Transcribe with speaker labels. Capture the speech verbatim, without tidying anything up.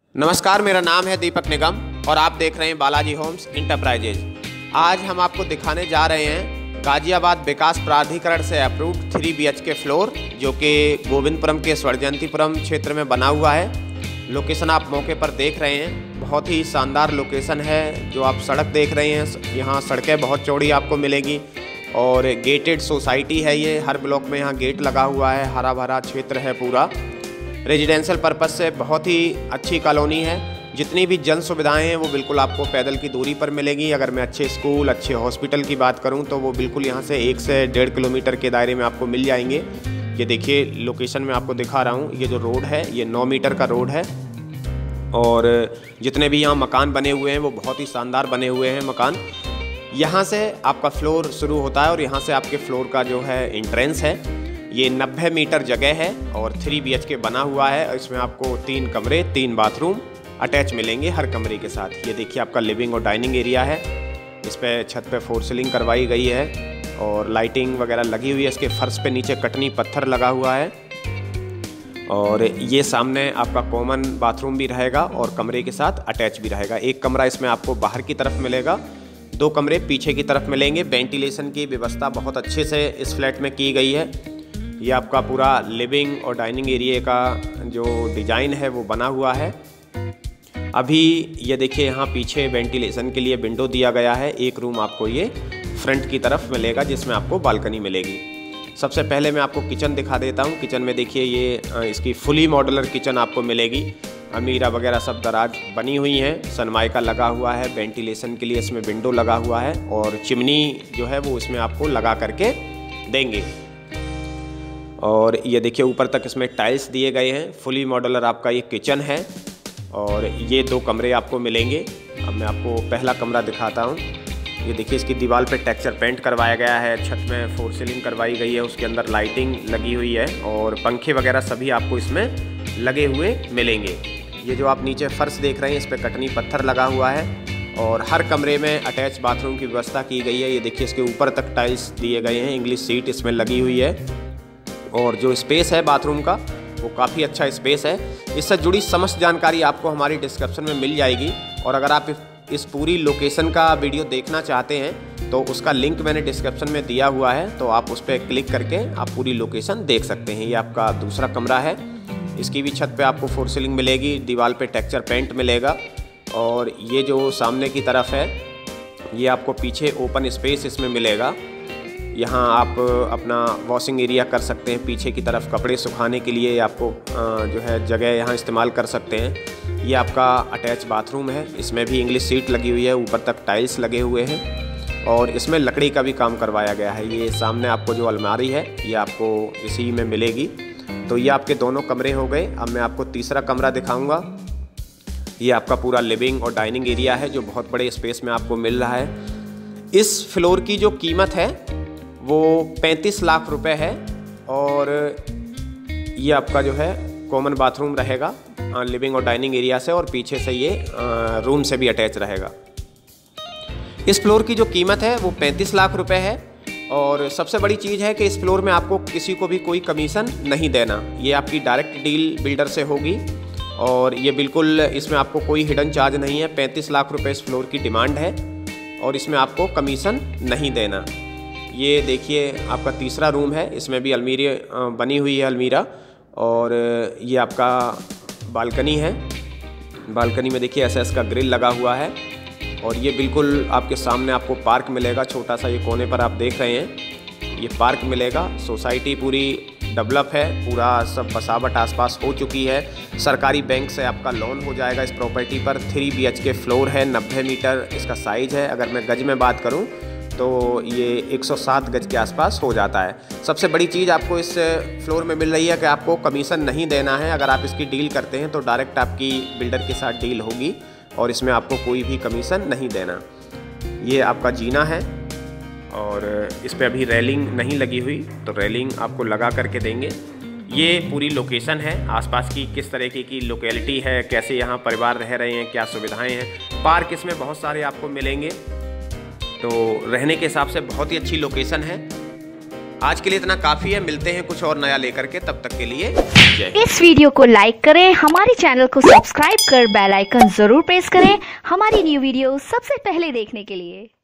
Speaker 1: नमस्कार, मेरा नाम है दीपक निगम और आप देख रहे हैं बालाजी होम्स इंटरप्राइजेज। आज हम आपको दिखाने जा रहे हैं गाजियाबाद विकास प्राधिकरण से approved three B H K floor, जो कि गोविंदपुरम के स्वर्जयंतीपुरम क्षेत्र में बना हुआ है। लोकेशन आप मौके पर देख रहे हैं, बहुत ही शानदार लोकेशन है। जो आप सड़क देख रहे हैं, यहाँ सड़कें बहुत चौड़ी आपको मिलेगी और गेटेड सोसाइटी है ये। हर ब्लॉक में यहाँ गेट लगा हुआ है, हरा भरा क्षेत्र है पूरा। रेजिडेंशियल पर्पस से बहुत ही अच्छी कॉलोनी है। जितनी भी जन सुविधाएं हैं वो बिल्कुल आपको पैदल की दूरी पर मिलेगी। अगर मैं अच्छे स्कूल, अच्छे हॉस्पिटल की बात करूं तो वो बिल्कुल यहाँ से एक से डेढ़ किलोमीटर के दायरे में आपको मिल जाएंगे। ये देखिए लोकेशन में आपको दिखा रहा हूँ, ये जो रोड है ये नौ मीटर का रोड है और जितने भी यहाँ मकान बने हुए हैं वो बहुत ही शानदार बने हुए हैं मकान। यहाँ से आपका फ्लोर शुरू होता है और यहाँ से आपके फ्लोर का जो है एंट्रेंस है। ये नब्बे मीटर जगह है और थ्री बी एच के बना हुआ है। इसमें आपको तीन कमरे, तीन बाथरूम अटैच मिलेंगे हर कमरे के साथ। ये देखिए आपका लिविंग और डाइनिंग एरिया है। इस पे छत पे फोर सीलिंग करवाई गई है और लाइटिंग वगैरह लगी हुई है। इसके फर्श पे नीचे कटनी पत्थर लगा हुआ है और ये सामने आपका कॉमन बाथरूम भी रहेगा और कमरे के साथ अटैच भी रहेगा। एक कमरा इसमें आपको बाहर की तरफ मिलेगा, दो कमरे पीछे की तरफ मिलेंगे। वेंटिलेशन की व्यवस्था बहुत अच्छे से इस फ्लैट में की गई है। ये आपका पूरा लिविंग और डाइनिंग एरिया का जो डिज़ाइन है वो बना हुआ है। अभी ये देखिए यहाँ पीछे वेंटिलेशन के लिए विंडो दिया गया है। एक रूम आपको ये फ्रंट की तरफ मिलेगा जिसमें आपको बालकनी मिलेगी। सबसे पहले मैं आपको किचन दिखा देता हूँ। किचन में देखिए ये इसकी फुली मॉड्यूलर किचन आपको मिलेगी। अलमीरा वगैरह सब दराज बनी हुई हैं, सनमाइका लगा हुआ है। वेंटिलेशन के लिए इसमें विंडो लगा हुआ है और चिमनी जो है वो इसमें आपको लगा करके देंगे। और ये देखिए ऊपर तक इसमें टाइल्स दिए गए हैं। फुली मॉड्यूलर आपका ये किचन है और ये दो कमरे आपको मिलेंगे। अब मैं आपको पहला कमरा दिखाता हूँ। ये देखिए इसकी दीवार पे टेक्सचर पेंट करवाया गया है, छत में फोर सीलिंग करवाई गई है, उसके अंदर लाइटिंग लगी हुई है और पंखे वगैरह सभी आपको इसमें लगे हुए मिलेंगे। ये जो आप नीचे फर्श देख रहे हैं इस पर कटनी पत्थर लगा हुआ है और हर कमरे में अटैच बाथरूम की व्यवस्था की गई है। ये देखिए इसके ऊपर तक टाइल्स दिए गए हैं, इंग्लिश सीट इसमें लगी हुई है और जो स्पेस है बाथरूम का वो काफ़ी अच्छा स्पेस है। इससे जुड़ी समस्त जानकारी आपको हमारी डिस्क्रिप्शन में मिल जाएगी और अगर आप इस पूरी लोकेशन का वीडियो देखना चाहते हैं तो उसका लिंक मैंने डिस्क्रिप्शन में दिया हुआ है, तो आप उस पर क्लिक करके आप पूरी लोकेशन देख सकते हैं। ये आपका दूसरा कमरा है। इसकी भी छत पे आपको फोर सीलिंग मिलेगी, दीवार पे टेक्सचर पेंट मिलेगा और ये जो सामने की तरफ है ये आपको पीछे ओपन स्पेस इसमें मिलेगा। यहाँ आप अपना वॉशिंग एरिया कर सकते हैं। पीछे की तरफ कपड़े सुखाने के लिए आपको जो है जगह यहाँ इस्तेमाल कर सकते हैं। ये आपका अटैच बाथरूम है, इसमें भी इंग्लिश सीट लगी हुई है, ऊपर तक टाइल्स लगे हुए हैं और इसमें लकड़ी का भी काम करवाया गया है। ये सामने आपको जो अलमारी है ये आपको इसी में मिलेगी। तो ये आपके दोनों कमरे हो गए। अब मैं आपको तीसरा कमरा दिखाऊँगा। ये आपका पूरा लिविंग और डाइनिंग एरिया है जो बहुत बड़े स्पेस में आपको मिल रहा है। इस फ्लोर की जो कीमत है वो पैंतीस लाख रुपए है और ये आपका जो है कॉमन बाथरूम रहेगा लिविंग और डाइनिंग एरिया से और पीछे से ये रूम से भी अटैच रहेगा। इस फ्लोर की जो कीमत है वो पैंतीस लाख रुपए है और सबसे बड़ी चीज़ है कि इस फ्लोर में आपको किसी को भी कोई कमीशन नहीं देना। ये आपकी डायरेक्ट डील बिल्डर से होगी और ये बिल्कुल इसमें आपको कोई हिडन चार्ज नहीं है। पैंतीस लाख रुपए इस फ्लोर की डिमांड है और इसमें आपको कमीशन नहीं देना। ये देखिए आपका तीसरा रूम है, इसमें भी अलमीरी बनी हुई है अलमीरा और ये आपका बालकनी है। बालकनी में देखिए एस एस का ग्रिल लगा हुआ है और ये बिल्कुल आपके सामने आपको पार्क मिलेगा। छोटा सा ये कोने पर आप देख रहे हैं ये पार्क मिलेगा। सोसाइटी पूरी डेवलप है, पूरा सब बसावट आसपास हो चुकी है। सरकारी बैंक से आपका लोन हो जाएगा इस प्रॉपर्टी पर। Three B H K floor है, नब्बे मीटर इसका साइज़ है। अगर मैं गज में बात करूं तो ये एक सौ सात गज के आसपास हो जाता है। सबसे बड़ी चीज़ आपको इस फ्लोर में मिल रही है कि आपको कमीशन नहीं देना है। अगर आप इसकी डील करते हैं तो डायरेक्ट आपकी बिल्डर के साथ डील होगी और इसमें आपको कोई भी कमीशन नहीं देना। ये आपका जीना है और इस पर अभी रेलिंग नहीं लगी हुई तो रेलिंग आपको लगा करके देंगे। ये पूरी लोकेशन है, आसपास की किस तरीके की लोकेलिटी है, कैसे यहाँ परिवार रह रहे हैं, क्या सुविधाएँ हैं। पार्क इसमें बहुत सारे आपको मिलेंगे तो रहने के हिसाब से बहुत ही अच्छी लोकेशन है। आज के लिए इतना काफी है, मिलते हैं कुछ और नया लेकर के, तब तक के लिए जय हिंद।
Speaker 2: इस वीडियो को लाइक करें, हमारे चैनल को सब्सक्राइब कर बेल आइकन जरूर प्रेस करें हमारी न्यू वीडियो सबसे पहले देखने के लिए।